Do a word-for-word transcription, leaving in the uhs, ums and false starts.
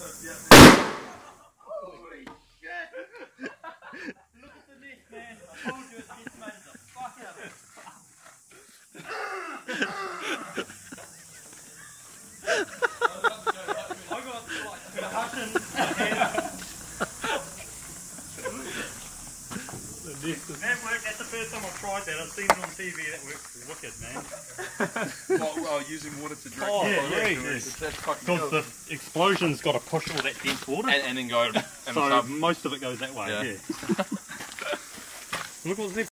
Holy shit! Look at the net, man. I told you it gets made the fuck out of it. I got like percussion. That worked. That's the first time I've tried that. I've seen it on T V. That works wicked, man. oh, oh, using water to drink. Oh, yeah, yeah, yes. That's fucking Because cool. the explosion's got to push all that dense water. And, and then go. And so most of it goes that way, yeah. yeah. Look what's left.